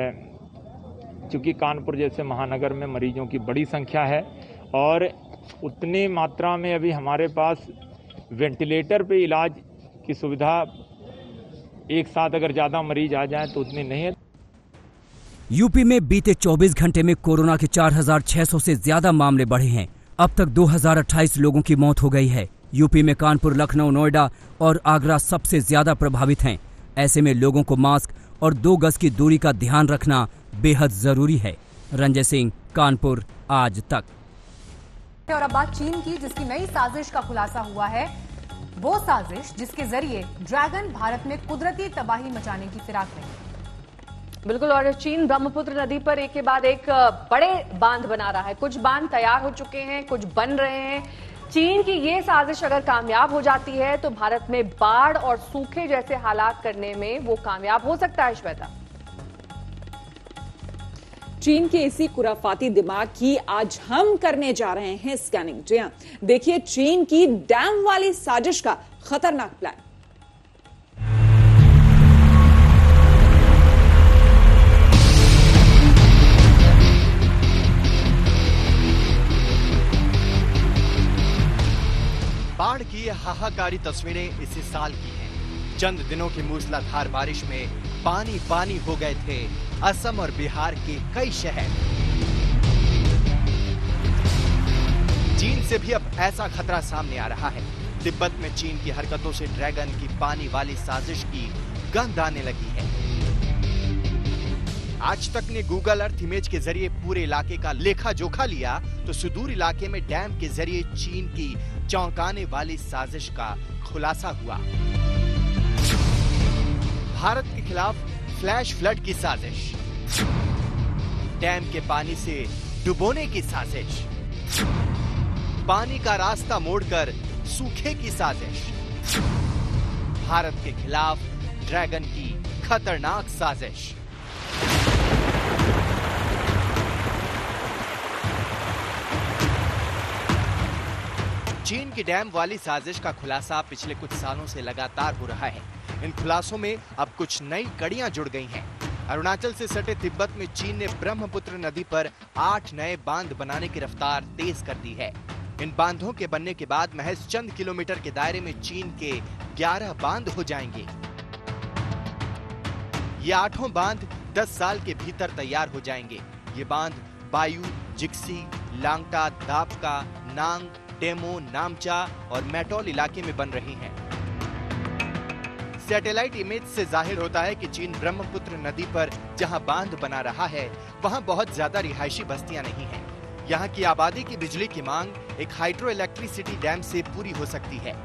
चूँकि कानपुर जैसे महानगर में मरीजों की बड़ी संख्या है और उतनी मात्रा में अभी हमारे पास वेंटिलेटर पे इलाज की सुविधा एक साथ अगर ज़्यादा मरीज आ जाएं तो उतनी नहीं है। यूपी में बीते 24 घंटे में कोरोना के 4,600 से ज्यादा मामले बढ़े हैं। अब तक 2028 लोगों की मौत हो गई है। यूपी में कानपुर, लखनऊ, नोएडा और आगरा सबसे ज्यादा प्रभावित हैं। ऐसे में लोगों को मास्क और 2 गज की दूरी का ध्यान रखना बेहद जरूरी है। रंजय सिंह, कानपुर, आज तक। और अब बात चीन की, जिसकी नई साजिश का खुलासा हुआ है। वो साजिश जिसके जरिए ड्रैगन भारत में कुदरती तबाही मचाने की फिराक में है। बिल्कुल, और चीन ब्रह्मपुत्र नदी पर एक के बाद एक बड़े बांध बना रहा है। कुछ बांध तैयार हो चुके हैं, कुछ बन रहे हैं। चीन की ये साजिश अगर कामयाब हो जाती है तो भारत में बाढ़ और सूखे जैसे हालात करने में वो कामयाब हो सकता है। श्वेता, चीन के इसी खुराफाती दिमाग की आज हम करने जा रहे हैं स्कैनिंग। जी हां, देखिए चीन की डैम वाली साजिश का खतरनाक प्लान। बाढ़ की ये हाहाकारी तस्वीरें इसी साल की हैं। चंद दिनों की मूसलाधार बारिश में पानी पानी हो गए थे असम और बिहार के कई शहर। चीन से भी अब ऐसा खतरा सामने आ रहा है। तिब्बत में चीन की हरकतों से ड्रैगन की पानी वाली साजिश की गंध आने लगी है। आज तक ने गूगल अर्थ इमेज के जरिए पूरे इलाके का लेखा जोखा लिया तो सुदूर इलाके में डैम के जरिए चीन की चौंकाने वाली साजिश का खुलासा हुआ। भारत के खिलाफ फ्लैश फ्लड की साजिश, डैम के पानी से डुबोने की साजिश, पानी का रास्ता मोड़कर सूखे की साजिश, भारत के खिलाफ ड्रैगन की खतरनाक साजिश। चीन की डैम वाली साजिश का खुलासा पिछले कुछ सालों से लगातार हो रहा है। इन खुलासों में अब कुछ नई कड़ियां जुड़ गई हैं। अरुणाचल से सटे तिब्बत में चीन ने ब्रह्मपुत्र नदी पर 8 नए बांध बनाने की रफ्तार तेज कर दी है। इन बांधों के बनने के बाद महज चंद किलोमीटर के दायरे में चीन के 11 बांध हो जाएंगे। ये 8 बांध 10 साल के भीतर तैयार हो जाएंगे। ये बांध बायू, जिक्सी, लांगटा, दापका, नांग, टेमो, नामचा और मैटोल इलाके में बन रही हैं। सैटेलाइट इमेज से जाहिर होता है कि चीन ब्रह्मपुत्र नदी पर जहां बांध बना रहा है वहां बहुत ज्यादा रिहायशी बस्तियां नहीं हैं। यहाँ की आबादी की बिजली की मांग एक हाइड्रो इलेक्ट्रिसिटी डैम से पूरी हो सकती है।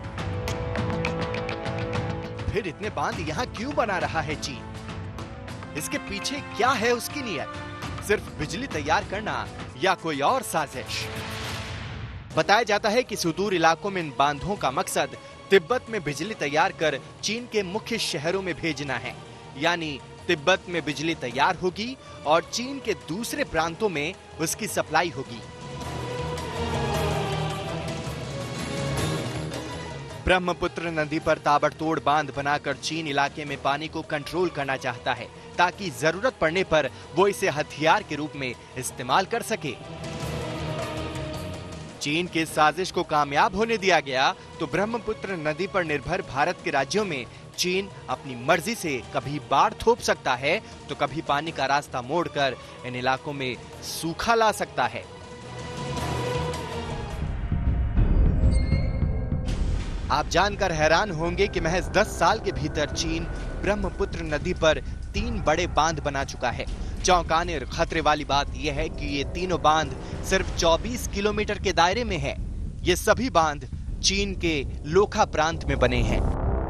फिर इतने बांध यहाँ क्यों बना रहा है चीन? इसके पीछे क्या है उसकी नीयत? सिर्फ बिजली तैयार करना या कोई और साजिश? बताया जाता है कि सुदूर इलाकों में इन बांधों का मकसद तिब्बत में बिजली तैयार कर चीन के मुख्य शहरों में भेजना है। यानी तिब्बत में बिजली तैयार होगी और चीन के दूसरे प्रांतों में उसकी सप्लाई होगी। ब्रह्मपुत्र नदी पर ताबड़तोड़ बांध बनाकर चीन इलाके में पानी को कंट्रोल करना चाहता है ताकि जरूरत पड़ने पर वो इसे हथियार के रूप में इस्तेमाल कर सके। चीन के साजिश को कामयाब होने दिया गया तो ब्रह्मपुत्र नदी पर निर्भर भारत के राज्यों में चीन अपनी मर्जी से कभी बाढ़ थोप सकता है तो कभी पानी का रास्ता मोड़कर इन इलाकों में सूखा ला सकता है। आप जानकर हैरान होंगे कि महज 10 साल के भीतर चीन ब्रह्मपुत्र नदी पर 3 बड़े बांध बना चुका है। चौंकाने और खतरे वाली बात यह है कि ये तीनों बांध सिर्फ 24 किलोमीटर के दायरे में है। ये सभी बांध चीन के लोखा प्रांत में बने हैं।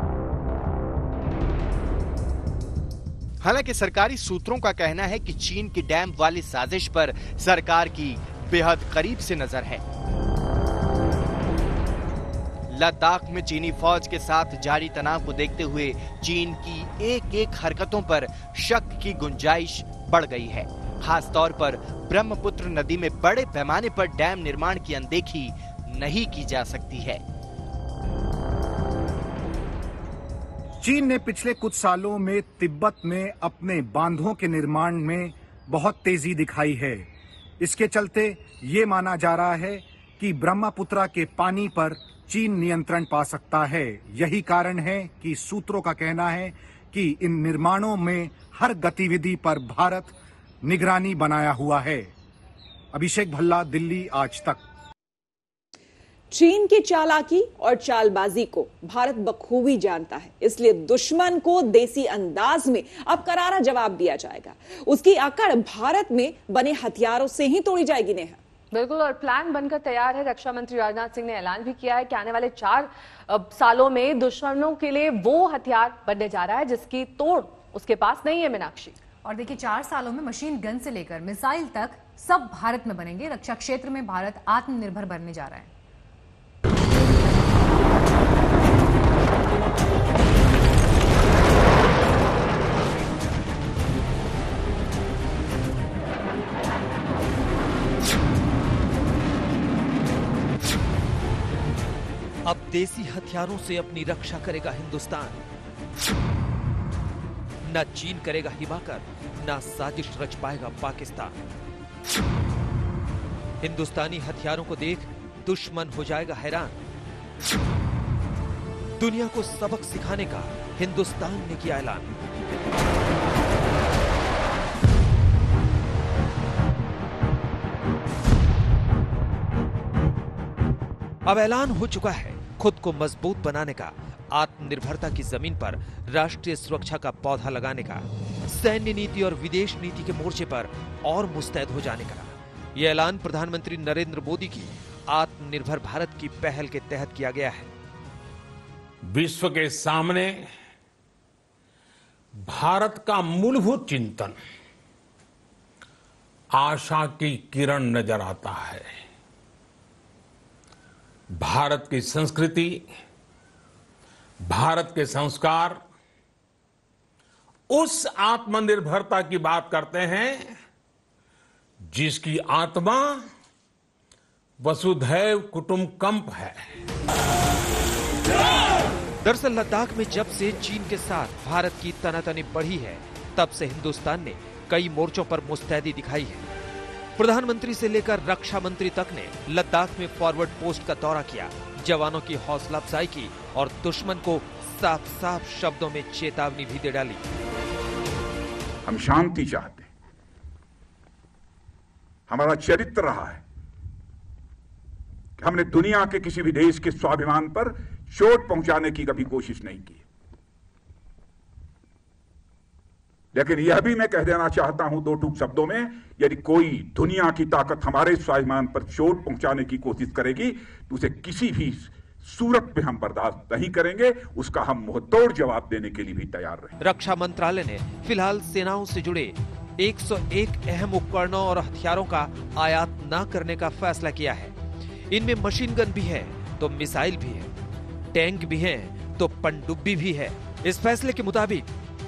हालांकि सरकारी सूत्रों का कहना है कि चीन की डैम वाली साजिश पर सरकार की बेहद करीब से नजर है। लद्दाख में चीनी फौज के साथ जारी तनाव को देखते हुए चीन की एक हरकतों पर शक की गुंजाइश बढ़ गई है। खास तौर पर ब्रह्मपुत्र नदी में बड़े पैमाने पर डैम निर्माण की अनदेखी नहीं की जा सकती है। चीन ने पिछले कुछ सालों में तिब्बत में अपने बांधों के निर्माण में बहुत तेजी दिखाई है। इसके चलते ये माना जा रहा है कि ब्रह्मपुत्र के पानी पर चीन नियंत्रण पा सकता है। यही कारण है कि सूत्रों का कहना है कि इन निर्माणों में हर गतिविधि पर भारत निगरानी बनाया हुआ है। अभिषेक भल्ला, दिल्ली, आज तक। चीन की चालाकी और चालबाजी को भारत बखूबी जानता है, इसलिए दुश्मन को देसी अंदाज में अब करारा जवाब दिया जाएगा। उसकी अकड़ भारत में बने हथियारों से ही तोड़ी जाएगी। नेहा, बिल्कुल, और प्लान बनकर तैयार है। रक्षा मंत्री राजनाथ सिंह ने ऐलान भी किया है कि आने वाले 4 सालों में दुश्मनों के लिए वो हथियार बनने जा रहा है जिसकी तोड़ उसके पास नहीं है। मीनाक्षी, और देखिए 4 सालों में मशीन गन से लेकर मिसाइल तक सब भारत में बनेंगे। रक्षा क्षेत्र में भारत आत्मनिर्भर बनने जा रहा है। अब देसी हथियारों से अपनी रक्षा करेगा हिंदुस्तान। न चीन करेगा हिमाकर, न साजिश रच पाएगा पाकिस्तान। हिंदुस्तानी हथियारों को देख दुश्मन हो जाएगा हैरान। दुनिया को सबक सिखाने का हिंदुस्तान ने किया ऐलान। अब ऐलान हो चुका है खुद को मजबूत बनाने का, आत्मनिर्भरता की जमीन पर राष्ट्रीय सुरक्षा का पौधा लगाने का, सैन्य नीति और विदेश नीति के मोर्चे पर और मुस्तैद हो जाने का। यह ऐलान प्रधानमंत्री नरेंद्र मोदी की आत्मनिर्भर भारत की पहल के तहत किया गया है। विश्व के सामने भारत का मूलभूत चिंतन आशा की किरण नजर आता है। भारत की संस्कृति, भारत के संस्कार उस आत्मनिर्भरता की बात करते हैं जिसकी आत्मा वसुधैव कुटुंबकम है। दरअसल लद्दाख में जब से चीन के साथ भारत की तनातनी बढ़ी है, तब से हिंदुस्तान ने कई मोर्चों पर मुस्तैदी दिखाई है। प्रधानमंत्री से लेकर रक्षा मंत्री तक ने लद्दाख में फॉरवर्ड पोस्ट का दौरा किया, जवानों की हौसला अफजाई की और दुश्मन को साफ साफ शब्दों में चेतावनी भी दे डाली। हम शांति चाहते हैं। हमारा चरित्र रहा है कि हमने दुनिया के किसी भी देश के स्वाभिमान पर चोट पहुंचाने की कभी कोशिश नहीं की। लेकिन यह भी मैं कह देना चाहता हूं दो टूक शब्दों में, यदि कोई दुनिया की ताकत हमारे स्वाभिमान पर चोट पहुंचाने की कोशिश करेगी तो उसे किसी भी सूरत में हम बर्दाश्त नहीं करेंगे, उसका हम मुंहतोड़ जवाब देने के लिए भी तैयार रहें। रक्षा मंत्रालय ने फिलहाल सेनाओं से जुड़े 101 अहम उपकरणों और हथियारों का आयात न करने का फैसला किया है। इनमें मशीन गन भी है तो मिसाइल भी है, टैंक भी है तो पनडुब्बी भी है। इस फैसले के मुताबिक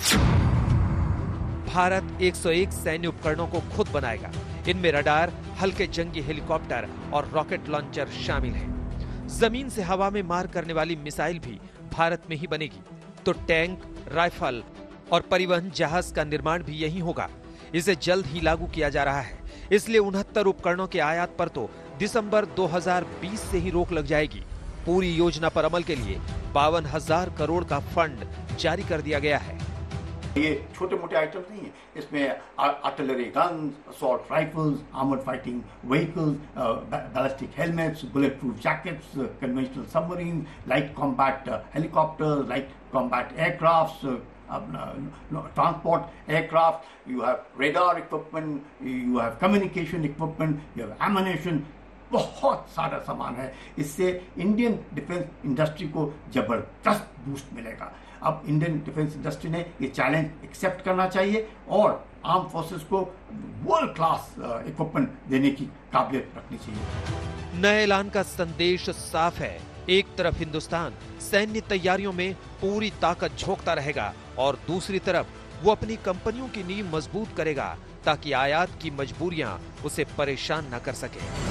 भारत 101 सैन्य उपकरणों को खुद बनाएगा। इनमें रडार, हल्के जंगी हेलीकॉप्टर और रॉकेट लॉन्चर शामिल हैं। जमीन से हवा में मार करने वाली मिसाइल भी भारत में ही बनेगी, तो टैंक, राइफल और परिवहन जहाज का निर्माण भी यहीं होगा। इसे जल्द ही लागू किया जा रहा है, इसलिए 69 उपकरणों के आयात पर तो दिसंबर 2020 से ही रोक लग जाएगी। पूरी योजना पर अमल के लिए 52,000 करोड़ का फंड जारी कर दिया गया है। ये छोटे मोटे आइटम नहीं है, इसमें artillery guns, assault rifles, armoured fighting vehicles, ballistic helmets, bullet proof jackets, conventional submarine, light combat helicopters, light combat aircrafts, transport aircraft, you have radar equipment, you have communication equipment, you have ammunition, बहुत सारा सामान है। इससे इंडियन डिफेंस इंडस्ट्री को जबरदस्त बूस्ट मिलेगा। अब इंडियन डिफेंस इंडस्ट्री ने ये चैलेंज एक्सेप्ट करना चाहिए और आर्म फोर्सेस को वर्ल्ड क्लास इक्विपमेंट देने की काबिलियत रखनी चाहिए। नए ऐलान का संदेश साफ है। एक तरफ हिंदुस्तान सैन्य तैयारियों में पूरी ताकत झोंकता रहेगा और दूसरी तरफ वो अपनी कंपनियों की नींव मजबूत करेगा ताकि आयात की मजबूरियां उसे परेशान न कर सके।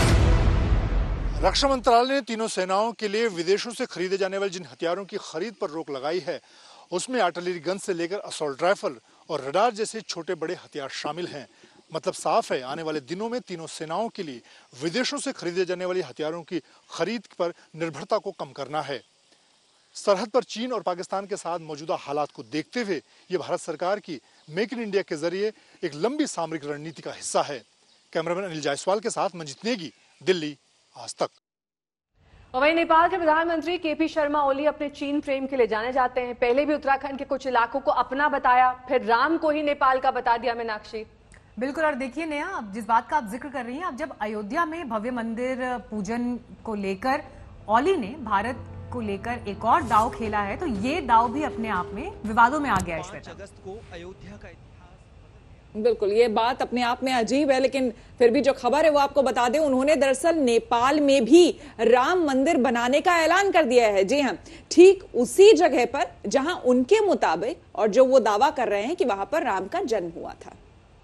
रक्षा मंत्रालय ने तीनों सेनाओं के लिए विदेशों से खरीदे जाने वाले जिन हथियारों की खरीद पर रोक लगाई है, उसमें आर्टिलरी गन से लेकर असॉल्ट राइफल और रडार जैसे छोटे बड़े हथियार शामिल हैं। मतलब साफ है, आने वाले दिनों में तीनों सेनाओं के लिए विदेशों से खरीदे जाने वाली हथियारों की खरीद पर निर्भरता को कम करना है। सरहद पर चीन और पाकिस्तान के साथ मौजूदा हालात को देखते हुए ये भारत सरकार की मेक इन इंडिया के जरिए एक लंबी सामरिक रणनीति का हिस्सा है। कैमरामैन अनिल जायसवाल के साथ मंजित नेगी, दिल्ली, आज तक। और वहीं नेपाल के प्रधानमंत्री केपी शर्मा ओली अपने चीन प्रेम के लिए जाने जाते हैं। पहले भी उत्तराखंड के कुछ इलाकों को अपना बताया, फिर राम को ही नेपाल का बता दिया। मीनाक्षी, बिल्कुल। और देखिए नेहा, जिस बात का आप जिक्र कर रही हैं, अब जब अयोध्या में भव्य मंदिर पूजन को लेकर ओली ने भारत को लेकर एक और दाव खेला है, तो ये दाव भी अपने आप में विवादों में आ गया है। 5 अगस्त को अयोध्या का बिल्कुल, ये बात अपने आप में अजीब है, लेकिन फिर भी जो खबर है वो आपको बता दें, उन्होंने दरअसल नेपाल में भी राम मंदिर बनाने का ऐलान कर दिया है। जी हां, ठीक उसी जगह पर जहां उनके मुताबिक और जो वो दावा कर रहे हैं कि वहां पर राम का जन्म हुआ था।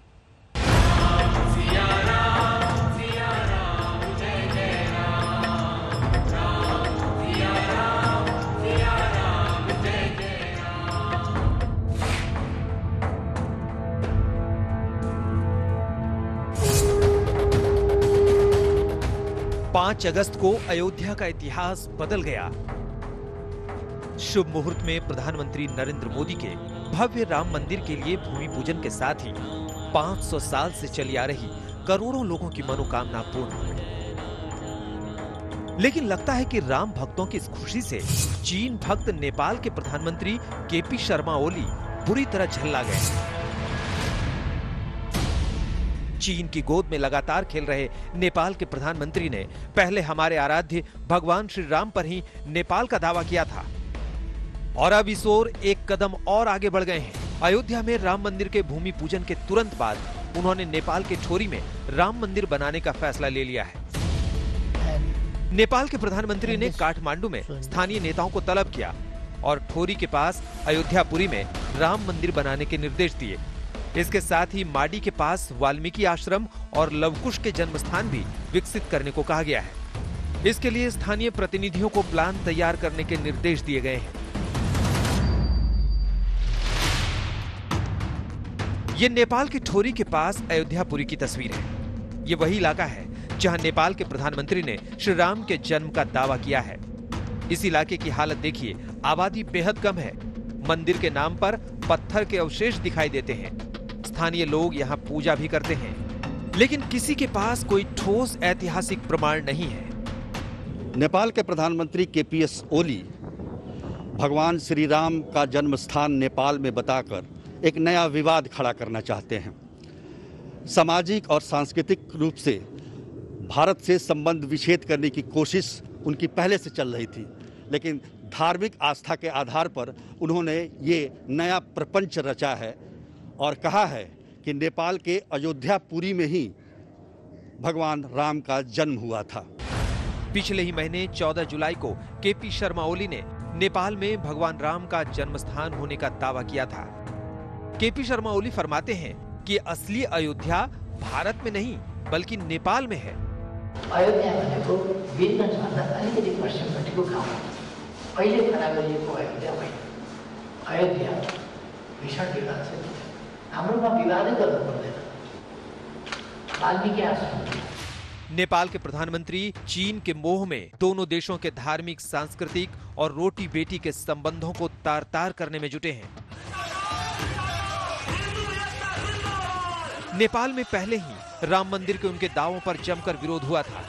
पांच अगस्त को अयोध्या का इतिहास बदल गया। शुभ मुहूर्त में प्रधानमंत्री नरेंद्र मोदी के भव्य राम मंदिर के लिए भूमि पूजन के साथ ही 500 साल से चली आ रही करोड़ों लोगों की मनोकामना पूर्ण हुई। लेकिन लगता है कि राम भक्तों की इस खुशी से चीन भक्त नेपाल के प्रधानमंत्री केपी शर्मा ओली बुरी तरह झल्ला गए। चीन की गोद में लगातार खेल रहे नेपाल के प्रधानमंत्री ने पहले हमारे आराध्य भगवान श्री राम पर ही नेपाल का दावा किया था और अब इस ओर एक कदम और आगे बढ़ गए हैं। अयोध्या में राम मंदिर के भूमि पूजन के तुरंत बाद उन्होंने नेपाल के ठोरी में राम मंदिर बनाने का फैसला ले लिया है। नेपाल के प्रधानमंत्री ने काठमांडू में स्थानीय नेताओं को तलब किया और ठोरी के पास अयोध्यापुरी में राम मंदिर बनाने के निर्देश दिए। इसके साथ ही माडी के पास वाल्मीकि आश्रम और लवकुश के जन्म स्थान भी विकसित करने को कहा गया है। इसके लिए स्थानीय प्रतिनिधियों को प्लान तैयार करने के निर्देश दिए गए हैं। ये नेपाल के ठोरी के पास अयोध्यापुरी की तस्वीर है। ये वही इलाका है जहां नेपाल के प्रधानमंत्री ने श्री राम के जन्म का दावा किया है। इस इलाके की हालत देखिए, आबादी बेहद कम है। मंदिर के नाम पर पत्थर के अवशेष दिखाई देते हैं। स्थानीय लोग यहाँ पूजा भी करते हैं, लेकिन किसी के पास कोई ठोस ऐतिहासिक प्रमाण नहीं है। नेपाल के प्रधानमंत्री केपीएस ओली भगवान श्री राम का जन्म स्थान नेपाल में बताकर एक नया विवाद खड़ा करना चाहते हैं। सामाजिक और सांस्कृतिक रूप से भारत से संबंध विच्छेद करने की कोशिश उनकी पहले से चल रही थी, लेकिन धार्मिक आस्था के आधार पर उन्होंने ये नया प्रपंच रचा है और कहा है कि नेपाल के अयोध्यापुरी में ही भगवान राम का जन्म हुआ था। पिछले ही महीने 14 जुलाई को केपी शर्मा ओली ने नेपाल में भगवान राम का जन्म स्थान होने का दावा किया था। केपी शर्मा ओली फरमाते हैं कि असली अयोध्या भारत में नहीं बल्कि नेपाल में है। अयोध्या भनेको वीरगञ्जभन्दा अलिकति पश्चिमपट्टिको गाउँ हो। अहिले खडा गरिएको अयोध्या होइन। अयोध्या भीषण विवाद छ। हाम्रोमा विवादै गर्नु पर्दैन। वाल्मीकि आश्रम। नेपाल के प्रधानमंत्री चीन के मोह में दोनों देशों के धार्मिक, सांस्कृतिक और रोटी बेटी के संबंधों को तार-तार करने में जुटे हैं। नेपाल में पहले ही राम मंदिर के उनके दावों पर जमकर विरोध हुआ था।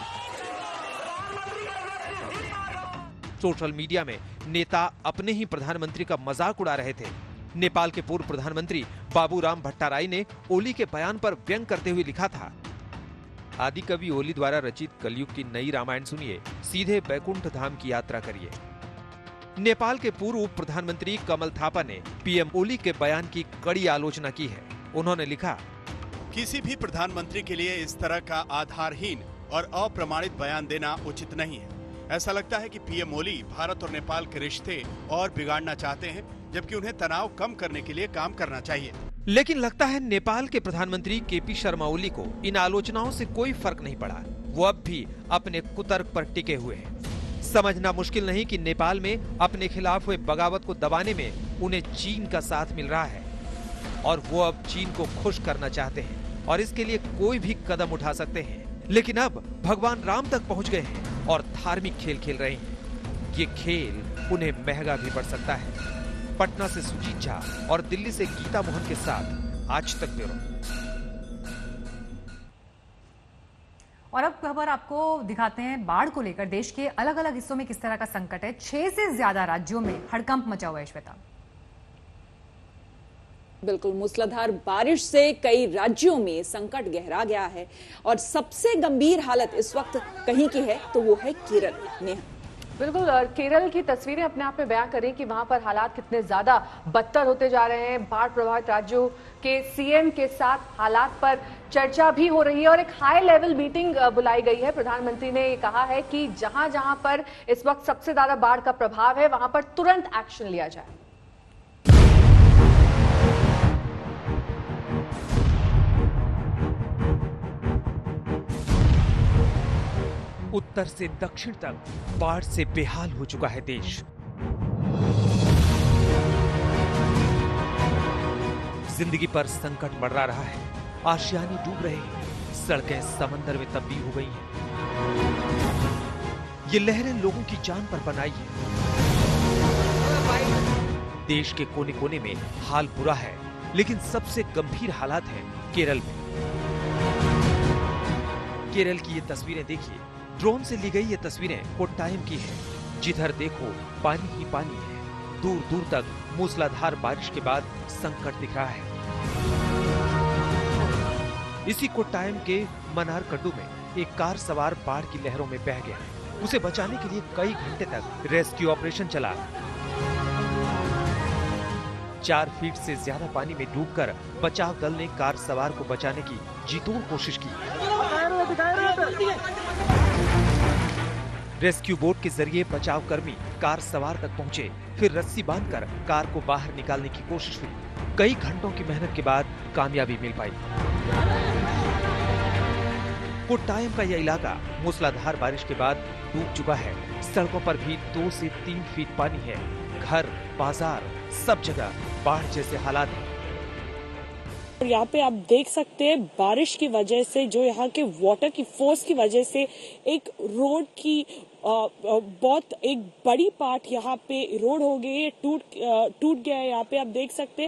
सोशल मीडिया में नेता अपने ही प्रधानमंत्री का मजाक उड़ा रहे थे। नेपाल के पूर्व प्रधानमंत्री बाबूराम भट्टाराई ने ओली के बयान पर व्यंग करते हुए लिखा था, आदि कवि ओली द्वारा रचित कलयुग की नई रामायण सुनिए, सीधे बैकुंठ धाम की यात्रा करिए। नेपाल के पूर्व प्रधानमंत्री कमल थापा ने पीएम ओली के बयान की कड़ी आलोचना की है। उन्होंने लिखा, किसी भी प्रधानमंत्री के लिए इस तरह का आधारहीन और अप्रमाणित बयान देना उचित नहीं है। ऐसा लगता है कि पीएम ओली भारत और नेपाल के रिश्ते और बिगाड़ना चाहते हैं, जबकि उन्हें तनाव कम करने के लिए काम करना चाहिए। लेकिन लगता है नेपाल के प्रधानमंत्री केपी शर्मा ओली को इन आलोचनाओं से कोई फर्क नहीं पड़ा। वो अब भी अपने कुतर्क पर टिके हुए हैं। समझना मुश्किल नहीं कि नेपाल में अपने खिलाफ हुए बगावत को दबाने में उन्हें चीन का साथ मिल रहा है और वो अब चीन को खुश करना चाहते हैं और इसके लिए कोई भी कदम उठा सकते हैं। लेकिन अब भगवान राम तक पहुंच गए हैं और धार्मिक खेल खेल रहे हैं। ये खेल उन्हें महंगा भी पड़ सकता है। पटना से सुजीत झा और दिल्ली से गीता मोहन के साथ आज तक ब्यूरो। और अब खबर आपको दिखाते हैं बाढ़ को लेकर। देश के अलग अलग हिस्सों में किस तरह का संकट है। 6 से ज्यादा राज्यों में हड़कंप मचा हुआ है। श्वेता, बिल्कुल, मूसलाधार बारिश से कई राज्यों में संकट गहरा गया है और सबसे गंभीर हालत इस वक्त कहीं की है तो वो है केरल। नेहा, बिल्कुल, और केरल की तस्वीरें अपने आप में बयां करें कि वहां पर हालात कितने ज्यादा बदतर होते जा रहे हैं। बाढ़ प्रभावित राज्यों के सीएम के साथ हालात पर चर्चा भी हो रही है और एक हाई लेवल मीटिंग बुलाई गई है। प्रधानमंत्री ने ये कहा है कि जहां जहां पर इस वक्त सबसे ज्यादा बाढ़ का प्रभाव है वहां पर तुरंत एक्शन लिया जाए। उत्तर से दक्षिण तक बाढ़ से बेहाल हो चुका है देश। जिंदगी पर संकट मंडरा रहा है। आशियाने डूब रहे हैं, सड़कें समंदर में तब्दील हो गई हैं। ये लहरें लोगों की जान पर बनाई है। देश के कोने कोने में हाल बुरा है, लेकिन सबसे गंभीर हालात हैं केरल में। केरल की ये तस्वीरें देखिए। ड्रोन से ली गई ये तस्वीरें कोट्टायम की हैं। जिधर देखो पानी ही पानी है। दूर दूर तक मूसलाधार बारिश के बाद संकट दिख रहा है। इसी कोट्टायम के मनारकड्डू में एक कार सवार बाढ़ की लहरों में बह गया। उसे बचाने के लिए कई घंटे तक रेस्क्यू ऑपरेशन चला। 4 फीट से ज्यादा पानी में डूबकर बचाव दल ने कार सवार को बचाने की जीतोड़ कोशिश की। रेस्क्यू बोट के जरिए बचाव कर्मी कार सवार तक पहुंचे, फिर रस्सी बांधकर कार को बाहर निकालने की कोशिश हुई। कई घंटों की मेहनत के बाद कामयाबी मिल पाई। कोट्टायम का यह इलाका मूसलाधार बारिश के बाद डूब चुका है। सड़कों पर भी 2 से 3 फीट पानी है। घर, बाजार, सब जगह बाढ़ जैसे हालात हैं। यहाँ पे आप देख सकते हैं बारिश की वजह से, जो यहाँ के वाटर की फोर्स की वजह से एक रोड की बहुत एक बड़ी पार्ट यहाँ पे रोड हो गई है, टूट गया है। यहाँ पे आप देख सकते हैं